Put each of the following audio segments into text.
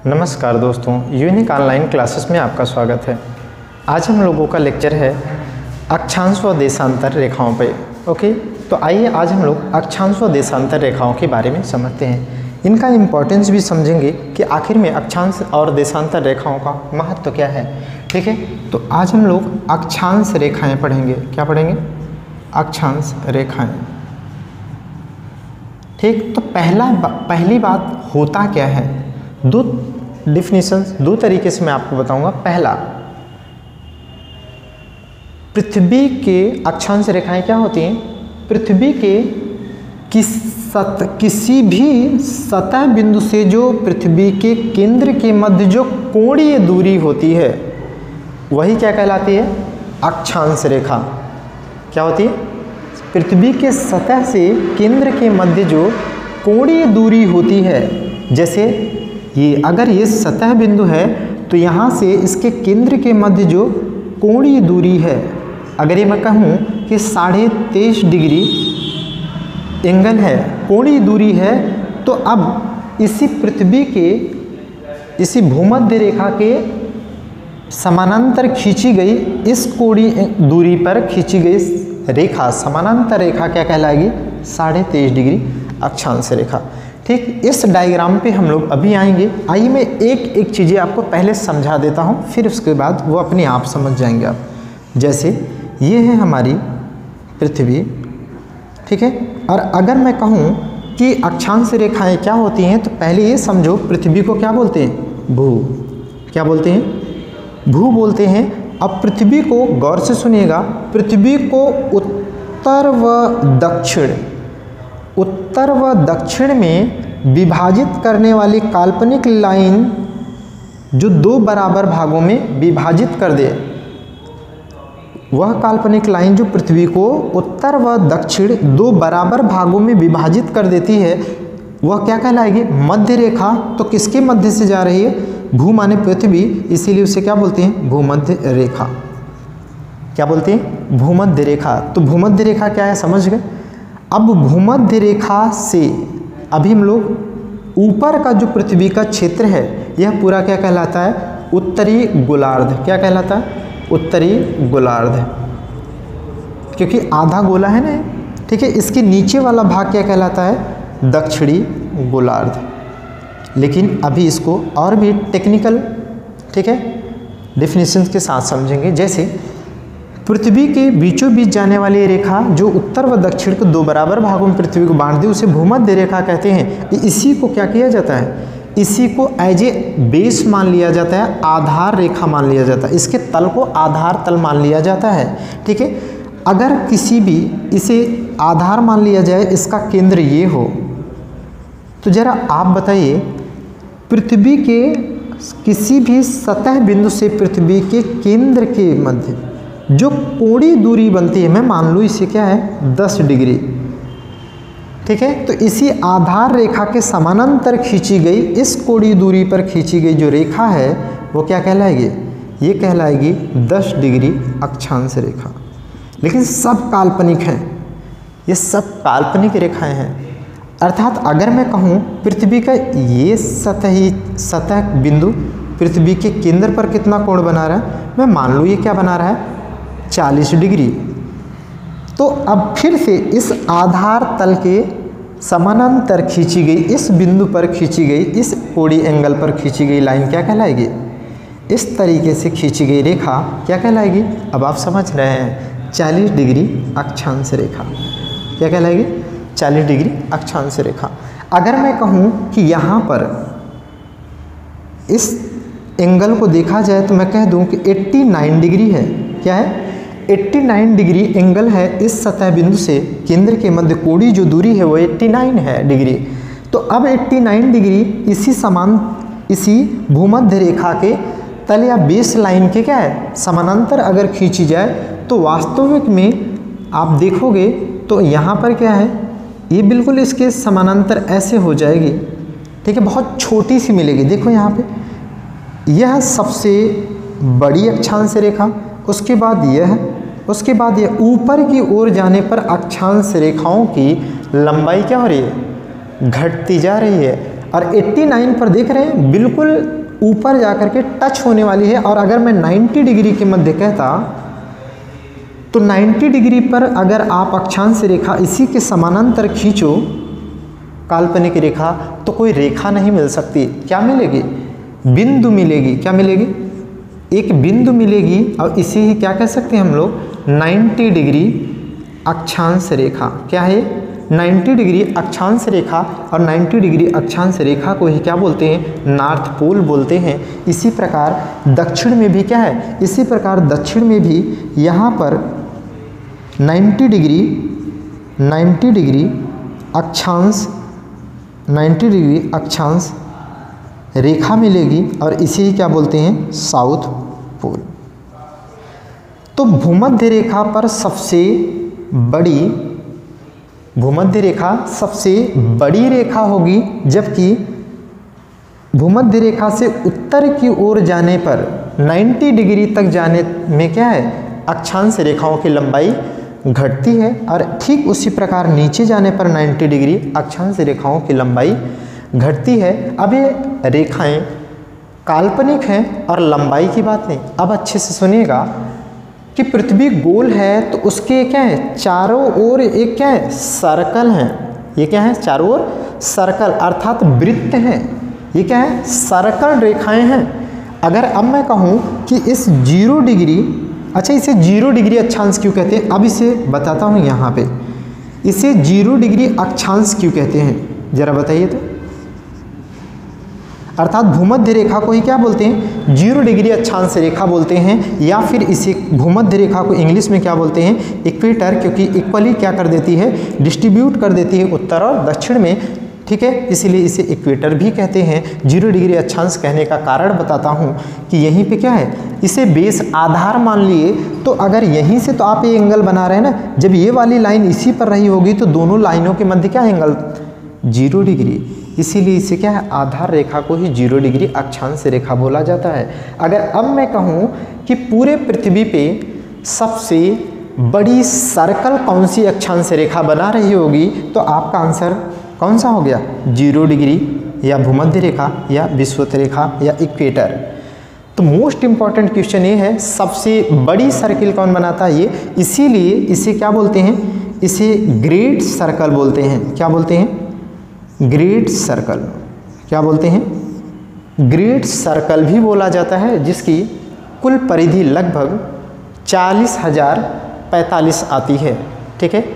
नमस्कार दोस्तों, unique online classes में आपका स्वागत है। आज हम लोगों का लेक्चर है अक्षांश व देशांतर रेखाओं पे। ओके, तो आइए आज हम लोग अक्षांश व देशांतर रेखाओं के बारे में समझते हैं। इनका इम्पोर्टेंस भी समझेंगे कि आखिर में अक्षांश और देशांतर रेखाओं का महत्व क्या है। ठीक है, तो आज हम लोग अक्षांश रेखाएँ पढ़ेंगे। क्या पढ़ेंगे? अक्षांश रेखाएँ। ठीक, तो पहली बात होता क्या है, दो डिफिनीशंस, दो तरीके से मैं आपको बताऊंगा। पहला, पृथ्वी के अक्षांश रेखाएं क्या होती हैं? पृथ्वी के किसी भी सतह बिंदु से जो पृथ्वी के केंद्र के मध्य जो कोणीय दूरी होती है वही क्या कहलाती है? अक्षांश रेखा। क्या होती है? पृथ्वी के सतह से केंद्र के मध्य जो कोणीय दूरी होती है, जैसे ये अगर ये सतह बिंदु है तो यहाँ से इसके केंद्र के मध्य जो कोणीय दूरी है, अगर ये मैं कहूँ कि 23.5 डिग्री एंगल है, कोणीय दूरी है, तो अब इसी पृथ्वी के इसी भूमध्य रेखा के समानांतर खींची गई इस कोणीय दूरी पर खींची गई रेखा, समानांतर रेखा क्या कहलाएगी? 23.5 डिग्री अक्षांश रेखा। ठीक, इस डायग्राम पे हम लोग अभी आएंगे। आइए मैं एक एक चीज़ें आपको पहले समझा देता हूँ, फिर उसके बाद वो अपने आप समझ जाएंगे आप। जैसे ये है हमारी पृथ्वी, ठीक है, और अगर मैं कहूँ कि अक्षांश रेखाएं क्या होती हैं तो पहले ये समझो, पृथ्वी को क्या बोलते हैं? भू। क्या बोलते हैं? भू बोलते हैं। अब पृथ्वी को गौर से सुनिएगा, पृथ्वी को उत्तर व दक्षिण में विभाजित करने वाली काल्पनिक लाइन जो दो बराबर भागों में विभाजित कर दे, वह काल्पनिक लाइन जो पृथ्वी को उत्तर व दक्षिण दो बराबर भागों में विभाजित कर देती है, वह क्या कहलाएगी? मध्य रेखा। तो किसके मध्य से जा रही है? भू माने पृथ्वी, इसीलिए उसे क्या बोलते हैं? भूमध्य रेखा। क्या बोलते हैं? भूमध्य रेखा। तो भूमध्य रेखा क्या है, समझ गए? अब भूमध्य रेखा से अभी हम लोग ऊपर का जो पृथ्वी का क्षेत्र है, यह पूरा क्या कहलाता है? उत्तरी गोलार्ध। क्या कहलाता है? उत्तरी गोलार्ध, क्योंकि आधा गोला है ना। ठीक है, इसके नीचे वाला भाग क्या कहलाता है? दक्षिणी गोलार्ध। लेकिन अभी इसको और भी टेक्निकल, ठीक है, डेफिनेशंस के साथ समझेंगे। जैसे पृथ्वी के बीचों बीच जाने वाली रेखा जो उत्तर व दक्षिण को दो बराबर भागों में पृथ्वी को बांट दे, उसे भूमध्य रेखा कहते हैं। इसी को क्या किया जाता है? इसी को एज ए बेस मान लिया जाता है, आधार रेखा मान लिया जाता है। इसके तल को आधार तल मान लिया जाता है। ठीक है, अगर किसी भी इसे आधार मान लिया जाए, इसका केंद्र ये हो, तो जरा आप बताइए, पृथ्वी के किसी भी सतह बिंदु से पृथ्वी के केंद्र के मध्य जो कोणीय दूरी बनती है, मैं मान लूँ इसे क्या है? 10 डिग्री। ठीक है, तो इसी आधार रेखा के समानांतर खींची गई इस कोणीय दूरी पर खींची गई जो रेखा है वो क्या कहलाएगी? ये कहलाएगी 10 डिग्री अक्षांश रेखा। लेकिन सब काल्पनिक हैं, ये सब काल्पनिक रेखाएं हैं। अर्थात अगर मैं कहूँ पृथ्वी का ये सतह बिंदु पृथ्वी के केंद्र पर कितना कोण बना रहा है, मैं मान लूँ ये क्या बना रहा है? 40 डिग्री। तो अब फिर से इस आधार तल के समानांतर खींची गई इस बिंदु पर खींची गई इस कोणीय एंगल पर खींची गई लाइन क्या कहलाएगी? इस तरीके से खींची गई रेखा क्या कहलाएगी? अब आप समझ रहे हैं, 40 डिग्री अक्षांश रेखा। क्या कहलाएगी? 40 डिग्री अक्षांश रेखा। अगर मैं कहूँ कि यहाँ पर इस एंगल को देखा जाए तो मैं कह दूँ कि 89 डिग्री है। क्या है? 89 डिग्री एंगल है इस सतह बिंदु से केंद्र के मध्य कोणीय जो दूरी है वो 89 है डिग्री। तो अब 89 डिग्री इसी भूमध्य रेखा के तल या बेस लाइन के क्या है? समानांतर अगर खींची जाए तो वास्तविक में आप देखोगे तो यहाँ पर क्या है? ये बिल्कुल इसके समानांतर ऐसे हो जाएगी। ठीक है, बहुत छोटी सी मिलेगी। देखो यहाँ पे यह सबसे बड़ी अक्षांश रेखा, उसके बाद यह, उसके बाद यह। ऊपर की ओर जाने पर अक्षांश रेखाओं की लंबाई क्या हो रही है? घटती जा रही है। और 89 पर देख रहे हैं बिल्कुल ऊपर जाकर के टच होने वाली है। और अगर मैं 90 डिग्री के मध्य कहता तो 90 डिग्री पर अगर आप अक्षांश रेखा इसी के समानांतर खींचो काल्पनिक रेखा, तो कोई रेखा नहीं मिल सकती। क्या मिलेगी? बिंदु मिलेगी। क्या मिलेगी? एक बिंदु मिलेगी। और इसे ही क्या कह सकते हैं हम लोग? 90 डिग्री अक्षांश रेखा। क्या है? 90 डिग्री अक्षांश रेखा। और 90 डिग्री अक्षांश रेखा को ही क्या बोलते हैं? नॉर्थ पोल बोलते हैं। इसी प्रकार दक्षिण में भी क्या है? इसी प्रकार दक्षिण में भी यहाँ पर 90 डिग्री अक्षांश रेखा मिलेगी और इसे ही क्या बोलते हैं? South pole. तो भूमध्य रेखा पर सबसे बड़ी रेखा होगी, जबकि भूमध्य रेखा से उत्तर की ओर जाने पर 90 डिग्री तक जाने में क्या है? अक्षांश रेखाओं की लंबाई घटती है। और ठीक उसी प्रकार नीचे जाने पर 90 डिग्री अक्षांश रेखाओं की लंबाई घटती है। अब ये रेखाएं काल्पनिक हैं और लंबाई की बात नहीं। अब अच्छे से सुनिएगा कि पृथ्वी गोल है तो उसके क्या है? चारों ओर एक क्या है? सर्कल है। ये क्या है? चारों ओर सर्कल अर्थात वृत्त हैं। ये क्या है? सर्कल रेखाएं हैं। अगर अब मैं कहूँ कि इस 0 डिग्री, अच्छा इसे 0 डिग्री अक्षांश क्यों कहते हैं? अब इसे बताता हूँ। यहाँ पे इसे 0 डिग्री अक्षांश क्यों कहते हैं, जरा बताइए तो। अर्थात भूमध्य रेखा को ही क्या बोलते हैं? 0 डिग्री अक्षांश रेखा बोलते हैं। या फिर इसे भूमध्य रेखा को इंग्लिश में क्या बोलते हैं? इक्वेटर, क्योंकि इक्वली क्या कर देती है? डिस्ट्रीब्यूट कर देती है उत्तर और दक्षिण में। ठीक है, इसीलिए इसे इक्वेटर भी कहते हैं। 0 डिग्री अक्षांश कहने का कारण बताता हूँ कि यहीं पे क्या है? इसे बेस आधार मान लिए। तो अगर यहीं से तो आप ये एंगल बना रहे हैं ना, जब ये वाली लाइन इसी पर रही होगी तो दोनों लाइनों के मध्य क्या एंगल? 0 डिग्री। इसीलिए इसे क्या है? आधार रेखा को ही 0 डिग्री अक्षांश रेखा बोला जाता है। अगर अब मैं कहूँ कि पूरे पृथ्वी पे सबसे बड़ी सर्कल कौन सी अक्षांश रेखा बना रही होगी, तो आपका आंसर कौन सा हो गया? 0 डिग्री या भूमध्य रेखा या विषुवत रेखा या इक्वेटर। तो मोस्ट इंपॉर्टेंट क्वेश्चन ये है, सबसे बड़ी सर्किल कौन बनाता है? ये। इसीलिए इसे क्या बोलते हैं? इसे ग्रेट सर्कल बोलते हैं। क्या बोलते हैं? Great circle. क्या बोलते हैं? ग्रेट सर्कल भी बोला जाता है, जिसकी कुल परिधि लगभग 40,045 आती है। ठीक है,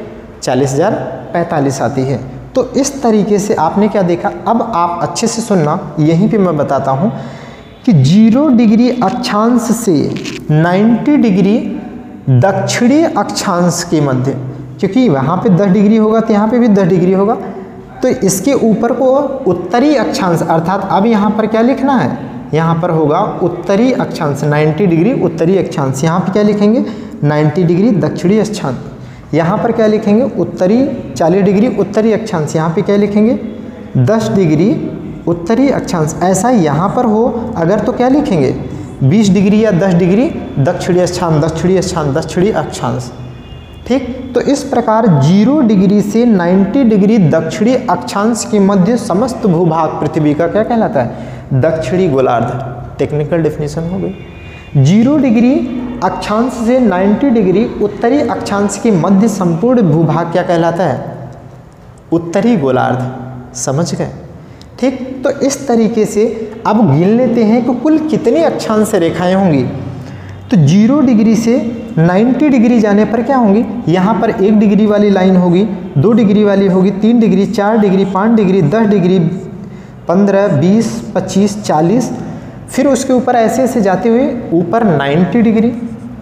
40,045 आती है। तो इस तरीके से आपने क्या देखा? अब आप अच्छे से सुनना, यहीं पे मैं बताता हूँ कि 0 डिग्री अक्षांश से 90 डिग्री दक्षिणी अक्षांश के मध्य, क्योंकि वहाँ पे 10 डिग्री होगा तो यहाँ पे भी 10 डिग्री होगा, तो इसके ऊपर को उत्तरी अक्षांश, अर्थात अब यहाँ पर क्या लिखना है? यहाँ पर होगा उत्तरी अक्षांश, 90 डिग्री उत्तरी अक्षांश। यहाँ पे क्या लिखेंगे? 90 डिग्री दक्षिणी अक्षांश। यहाँ पर क्या लिखेंगे? उत्तरी 40 डिग्री उत्तरी अक्षांश। यहाँ पे क्या लिखेंगे? 10 डिग्री उत्तरी अक्षांश। ऐसा यहाँ पर हो अगर तो क्या लिखेंगे? 20 डिग्री या 10 डिग्री दक्षिणी अक्षांश, दक्षिणी अक्षांश, दक्षिणी अक्षांश। ठीक, तो इस प्रकार 0 डिग्री से 90 डिग्री दक्षिणी अक्षांश के मध्य समस्त भूभाग पृथ्वी का क्या कहलाता है? दक्षिणी गोलार्ध। टेक्निकल डेफिनेशन हो गई। 0 डिग्री अक्षांश से 90 डिग्री उत्तरी अक्षांश के मध्य संपूर्ण भूभाग क्या कहलाता है? उत्तरी गोलार्ध। समझ गए? ठीक, तो इस तरीके से अब गिन लेते हैं कि कुल कितनी अक्षांश रेखाएं होंगी। तो 0 डिग्री से 90 डिग्री जाने पर क्या होंगी? यहाँ पर 1 डिग्री वाली लाइन होगी, 2 डिग्री वाली होगी, 3 डिग्री, 4 डिग्री, 5 डिग्री, 10 डिग्री, 15, 20, 25, 40, फिर उसके ऊपर ऐसे ऐसे जाते हुए ऊपर 90 डिग्री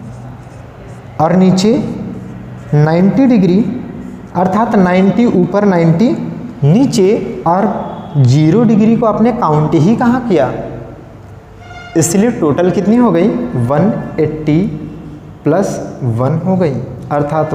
और नीचे 90 डिग्री, अर्थात 90 ऊपर 90 नीचे, और 0 डिग्री को आपने काउंट ही कहाँ किया, इसलिए टोटल कितनी हो गई? 180 प्लस 1 हो गई, अर्थात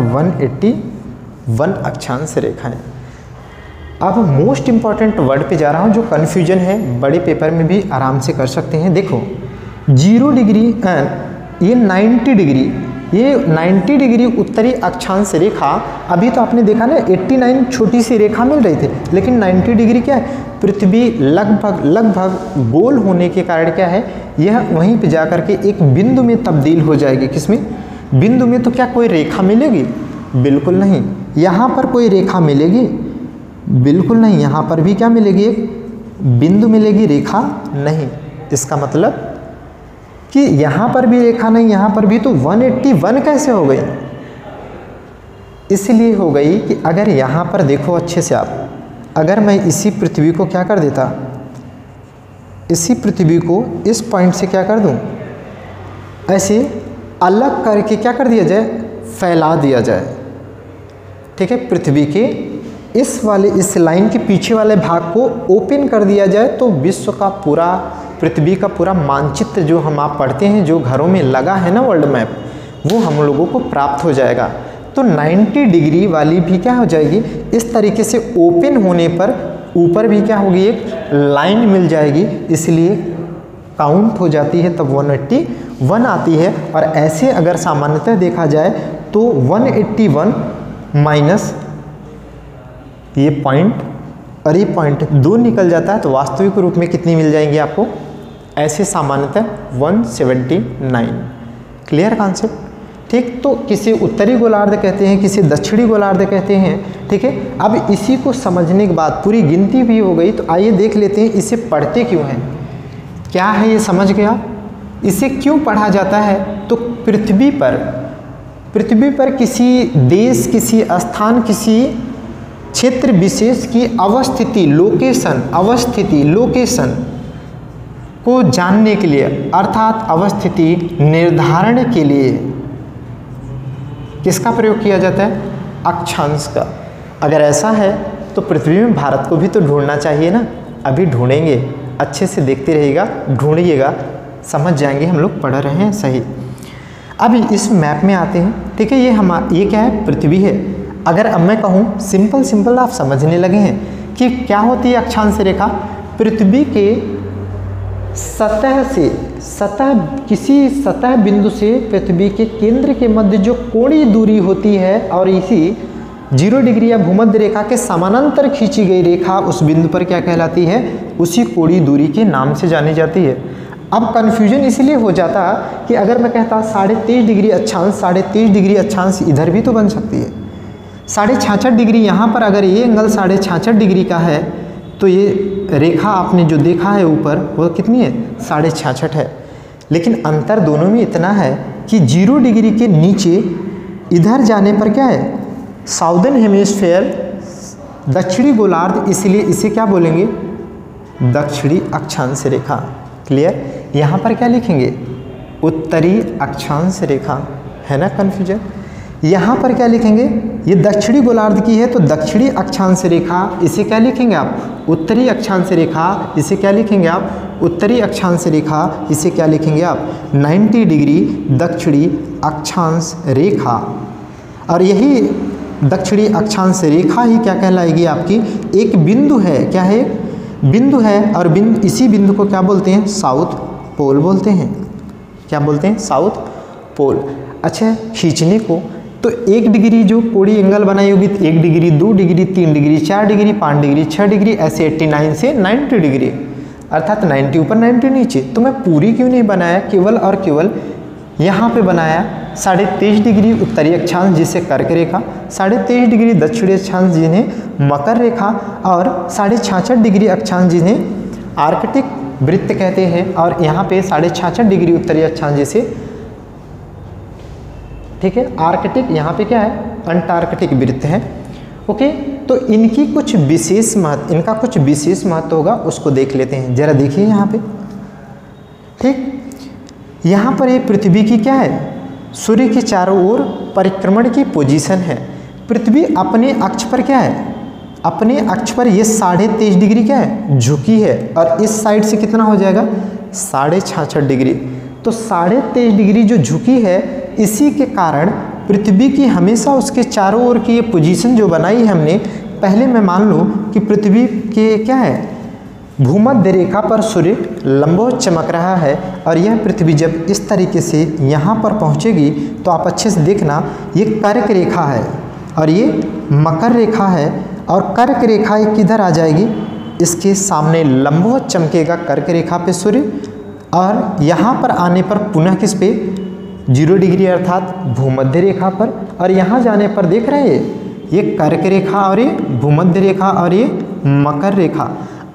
181 अक्षांश रेखाएं। अब मोस्ट इंपॉर्टेंट वर्ड पे जा रहा हूँ, जो कन्फ्यूजन है बड़े पेपर में भी आराम से कर सकते हैं। देखो 0 डिग्री ये 90 डिग्री ये 90 डिग्री उत्तरी अक्षांश रेखा, अभी तो आपने देखा ना 89 छोटी सी रेखा मिल रही थी, लेकिन 90 डिग्री क्या है, पृथ्वी लगभग गोल होने के कारण क्या है, यह वहीं पे जाकर के एक बिंदु में तब्दील हो जाएगी। किसमें? बिंदु में। तो क्या कोई रेखा मिलेगी? बिल्कुल नहीं। यहाँ पर कोई रेखा मिलेगी? बिल्कुल नहीं। यहाँ पर भी क्या मिलेगी? एक बिंदु मिलेगी, रेखा नहीं। इसका मतलब कि यहाँ पर भी रेखा नहीं, यहाँ पर भी, तो 181 कैसे हो गई? इसलिए हो गई कि अगर यहाँ पर देखो अच्छे से आप, अगर मैं इसी पृथ्वी को क्या कर देता, इसी पृथ्वी को इस पॉइंट से क्या कर दूँ, ऐसे अलग करके क्या कर दिया जाए, फैला दिया जाए। ठीक है, पृथ्वी के इस लाइन के पीछे वाले भाग को ओपन कर दिया जाए, तो विश्व का पूरा, पृथ्वी का पूरा मानचित्र जो हम आप पढ़ते हैं, जो घरों में लगा है ना वर्ल्ड मैप, वो हम लोगों को प्राप्त हो जाएगा। तो 90 डिग्री वाली भी क्या हो जाएगी, इस तरीके से ओपन होने पर ऊपर भी क्या होगी, एक लाइन मिल जाएगी, इसलिए काउंट हो जाती है, तब 181 आती है। और ऐसे अगर सामान्यतः देखा जाए तो 181 माइनस ये पॉइंट और ये पॉइंट 2 निकल जाता है, तो वास्तविक रूप में कितनी मिल जाएंगी आपको? ऐसे सामान्यतः 179। Clear concept? ठीक, तो किसी उत्तरी गोलार्ध कहते हैं, किसी दक्षिणी गोलार्ध कहते हैं। ठीक है, अब इसी को समझने के बाद पूरी गिनती भी हो गई, तो आइए देख लेते हैं इसे पढ़ते क्यों हैं। क्या है ये समझ गया? इसे क्यों पढ़ा जाता है? तो पृथ्वी पर किसी देश, किसी स्थान, किसी क्षेत्र विशेष की अवस्थिति, लोकेशन को जानने के लिए, अर्थात अवस्थिति निर्धारण के लिए किसका प्रयोग किया जाता है? अक्षांश का। अगर ऐसा है तो पृथ्वी में भारत को भी तो ढूंढना चाहिए ना। अभी ढूंढेंगे, अच्छे से देखते रहिएगा, ढूंढिएगा, समझ जाएंगे, हम लोग पढ़ रहे हैं सही। अब इस मैप में आते हैं। ठीक है, ये क्या है? पृथ्वी है। अगर अब मैं कहूँ सिंपल आप समझने लगे हैं कि क्या होती है अक्षांश रेखा? पृथ्वी के किसी सतह बिंदु से पृथ्वी के केंद्र के मध्य जो कोणीय दूरी होती है, और इसी 0 डिग्री या भूमध्य रेखा के समानांतर खींची गई रेखा उस बिंदु पर क्या कहलाती है? उसी कोणीय दूरी के नाम से जानी जाती है। अब कन्फ्यूजन इसलिए हो जाता कि अगर मैं कहता 23.5 डिग्री अक्षांश, 23.5 डिग्री अक्षांश इधर भी तो बन सकती है। 66.5 डिग्री यहाँ पर, अगर ये एंगल 66.5 डिग्री का है, तो ये रेखा आपने जो देखा है ऊपर, वो कितनी है? 66.5 है। लेकिन अंतर दोनों में इतना है कि 0 डिग्री के नीचे इधर जाने पर क्या है? साउदर्न हेमिस्फेयर, दक्षिणी गोलार्ध, इसलिए इसे क्या बोलेंगे? दक्षिणी अक्षांश रेखा। क्लियर? यहाँ पर क्या लिखेंगे? उत्तरी अक्षांश रेखा। है ना कन्फ्यूजन? यहाँ पर क्या लिखेंगे? ये दक्षिणी गोलार्ध की है, तो दक्षिणी अक्षांश रेखा, इसे क्या लिखेंगे आप? उत्तरी अक्षांश रेखा। इसे क्या लिखेंगे आप? उत्तरी अक्षांश रेखा। इसे क्या लिखेंगे आप? 90 डिग्री दक्षिणी अक्षांश रेखा। और यही दक्षिणी अक्षांश रेखा ही क्या कहलाएगी? आपकी एक बिंदु है। क्या है? बिंदु है। और इसी बिंदु को क्या बोलते हैं? साउथ पोल बोलते हैं। क्या बोलते हैं? South pole. अच्छा, खींचने को तो 1 डिग्री जो कोणीय एंगल बनाई होगी, 1 degree, 2 degree, 3 degree, 4 degree, 5 degree, 6 degree, ऐसे 89 से 90 डिग्री, अर्थात 90 ऊपर 90 नीचे। तो मैं पूरी क्यों नहीं बनाया, केवल और केवल यहाँ पे बनाया 23.5 डिग्री उत्तरी अक्षांश जिसे कर्क रेखा, 23.5 डिग्री दक्षिणी अक्षांश जिन्हें मकर रेखा, और 66.5 डिग्री अक्षांश जिन्हें आर्कटिक वृत्त कहते हैं, और यहाँ पे 66.5 डिग्री उत्तरी अक्षांश जिसे, ठीक है, आर्कटिक, यहाँ पे क्या है? अंटार्कटिक वृत्त है। ओके, तो इनका कुछ विशेष महत्व होगा, उसको देख लेते हैं। जरा देखिए यहाँ पे। ठीक, यहाँ पर ये पृथ्वी की क्या है? सूर्य के चारों ओर परिक्रमण की पोजीशन है। पृथ्वी अपने अक्ष पर क्या है? अपने अक्ष पर ये 23.5 डिग्री क्या है? झुकी है, और इस साइड से कितना हो जाएगा? 66.5 डिग्री। तो 23.5 डिग्री जो झुकी है, इसी के कारण पृथ्वी की हमेशा उसके चारों ओर की ये पोजीशन जो बनाई है हमने, पहले मैं मान लूँ कि पृथ्वी के क्या है? भूमध्य रेखा पर सूर्य लंबवत चमक रहा है और यह पृथ्वी जब इस तरीके से यहाँ पर पहुँचेगी तो आप अच्छे से देखना, ये कर्क रेखा है और ये मकर रेखा है और कर्क रेखा ये किधर आ जाएगी, इसके सामने लंबवत चमकेगा कर्क रेखा पे सूर्य और यहाँ पर आने पर पुनः किस पे 0 डिग्री अर्थात भूमध्य रेखा पर, और यहाँ जाने पर देख रहे हैं ये कर्क रेखा और ये भूमध्य रेखा और ये मकर रेखा,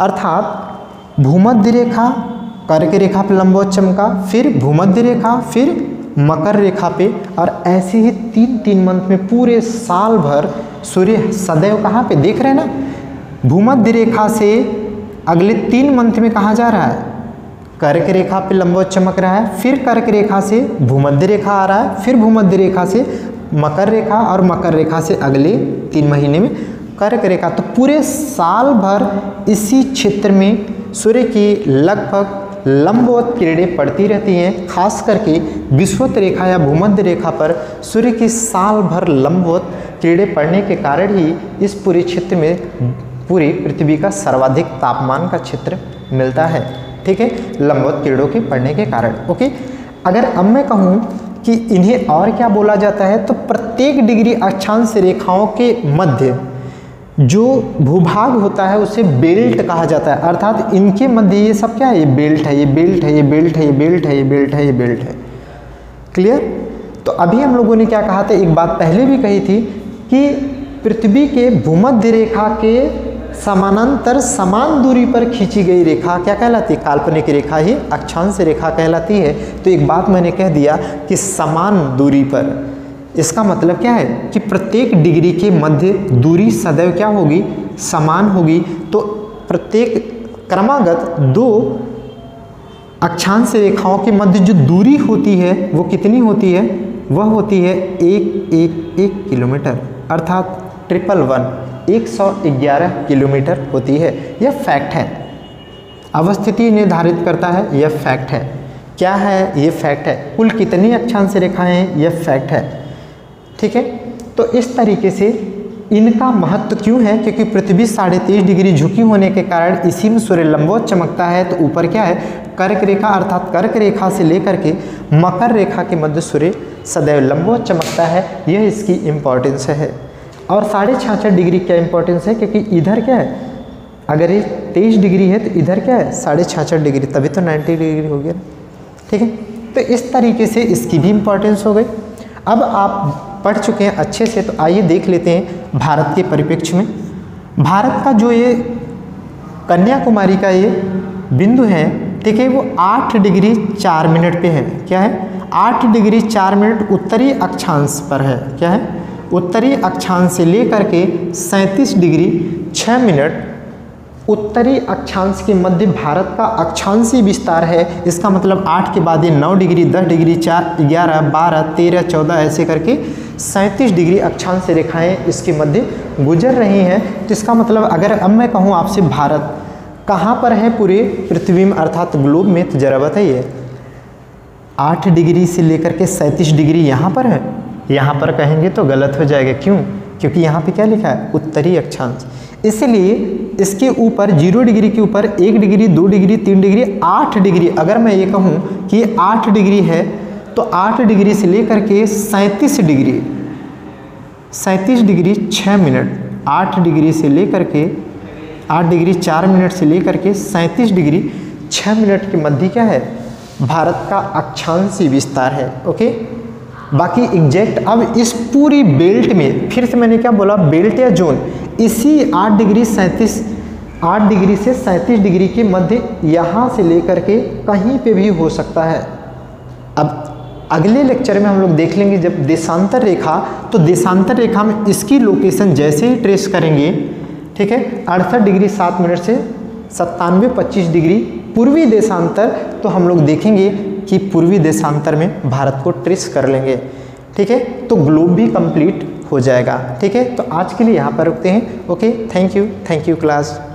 अर्थात भूमध्य रेखा कर्क रेखा पे लंबवत चमका, फिर भूमध्य रेखा, फिर मकर रेखा पे, और ऐसे ही 3 मंथ में पूरे साल भर सूर्य सदैव कहाँ पे देख रहे हैं ना, भूमध्य रेखा से अगले 3 मंथ में कहाँ जा रहा है, कर्क रेखा पे लंबवत चमक रहा है, फिर कर्क रेखा से भूमध्य रेखा आ रहा है, फिर भूमध्य रेखा से मकर रेखा और मकर रेखा से अगले 3 महीने में कर्क रेखा। तो पूरे साल भर इसी क्षेत्र में सूर्य की लगभग लंबवत किरणें पड़ती रहती हैं। खास करके विषुवत रेखा या भूमध्य रेखा पर सूर्य की साल भर लंबवत किरणें पड़ने के कारण ही इस पूरे क्षेत्र में पूरी पृथ्वी का सर्वाधिक तापमान का क्षेत्र मिलता है, ठीक है, लंबवत किरणों के पड़ने के कारण। ओके, अगर अब मैं कहूँ कि इन्हें और क्या बोला जाता है, तो प्रत्येक डिग्री अक्षांश रेखाओं के मध्य जो भूभाग होता है उसे बेल्ट कहा जाता है, अर्थात इनके मध्य ये सब क्या है, ये बेल्ट है, ये बेल्ट है, ये बेल्ट है, ये बेल्ट है, ये बेल्ट है, ये बेल्ट है। क्लियर? तो अभी हम लोगों ने क्या कहा था, एक बात पहले भी कही थी कि पृथ्वी के भूमध्य रेखा के समानांतर समान दूरी पर खींची गई रेखा क्या कहलाती है, काल्पनिक रेखा ही अक्षांश रेखा कहलाती है। तो एक बात मैंने कह दिया कि समान दूरी पर, इसका मतलब क्या है कि प्रत्येक डिग्री के मध्य दूरी सदैव क्या होगी, समान होगी। तो प्रत्येक क्रमागत 2 अक्षांश रेखाओं के मध्य जो दूरी होती है वो कितनी होती है, वह होती है 1 किलोमीटर, अर्थात 111 किलोमीटर होती है। यह फैक्ट है, अवस्थिति निर्धारित करता है, यह फैक्ट है। क्या है, ये फैक्ट है। कुल कितनी अक्षांश रेखाएं हैं, यह फैक्ट है, ठीक है। तो इस तरीके से इनका महत्व क्यों है, क्योंकि पृथ्वी 23.5 डिग्री झुकी होने के कारण इसी में सूर्य लंबवत चमकता है। तो ऊपर क्या है, कर्क रेखा, अर्थात कर्क रेखा से लेकर के मकर रेखा के मध्य सूर्य सदैव लंबवत चमकता है, यह इसकी इम्पोर्टेंस है। और 66.5 डिग्री क्या इम्पोर्टेंस है, क्योंकि इधर क्या है, अगर ये 23 डिग्री है तो इधर क्या है 66.5 डिग्री, तभी तो 90 डिग्री हो गया, ठीक है। तो इस तरीके से इसकी भी इम्पोर्टेंस हो गई। अब आप पढ़ चुके हैं अच्छे से, तो आइए देख लेते हैं भारत के परिप्रेक्ष्य में। भारत का जो ये कन्याकुमारी का ये बिंदु है, ठीक है, वो 8 डिग्री 4 मिनट पे है। क्या है, 8 डिग्री 4 मिनट उत्तरी अक्षांश पर है। क्या है, उत्तरी अक्षांश से लेकर के 37 डिग्री 6 मिनट उत्तरी अक्षांश के मध्य भारत का अक्षांशीय विस्तार है। इसका मतलब 8 के बाद ये 9 डिग्री 10 डिग्री 4 11 12 13 14 ऐसे करके 37 डिग्री अक्षांश रेखाएं इसके मध्य गुजर रही हैं। तो इसका मतलब अगर अब मैं कहूँ आपसे भारत कहाँ पर है पूरे पृथ्वी में, अर्थात ग्लोब में, तो जरा बताइए 8 डिग्री से लेकर के 37 डिग्री यहाँ पर है। यहाँ पर कहेंगे तो गलत हो जाएगा, क्यों, क्योंकि यहाँ पे क्या लिखा है, उत्तरी अक्षांश। इसलिए इसके ऊपर 0 डिग्री के ऊपर 1 डिग्री 2 डिग्री 3 डिग्री 8 डिग्री, अगर मैं ये कहूँ कि 8 डिग्री है तो 8 डिग्री से लेकर के 37 डिग्री 6 मिनट, 8 डिग्री से लेकर के 8 डिग्री 4 मिनट से लेकर के 37 डिग्री 6 मिनट के मध्य क्या है, भारत का अक्षांशीय विस्तार है। ओके, बाकी एग्जैक्ट अब इस पूरी बेल्ट में, फिर से मैंने क्या बोला, बेल्ट या जोन, इसी 8 डिग्री से 37 डिग्री के मध्य यहाँ से लेकर के कहीं पे भी हो सकता है। अब अगले लेक्चर में हम लोग देख लेंगे जब देशांतर रेखा, तो देशांतर रेखा में इसकी लोकेशन जैसे ही ट्रेस करेंगे, ठीक है, 68 डिग्री 7 मिनट से 97-25 डिग्री पूर्वी देशांतर, तो हम लोग देखेंगे कि पूर्वी देशांतर में भारत को ट्रेस कर लेंगे, ठीक है। तो ग्लोब भी कंप्लीट हो जाएगा, ठीक है। तो आज के लिए यहाँ पर रुकते हैं। Okay, thank you class.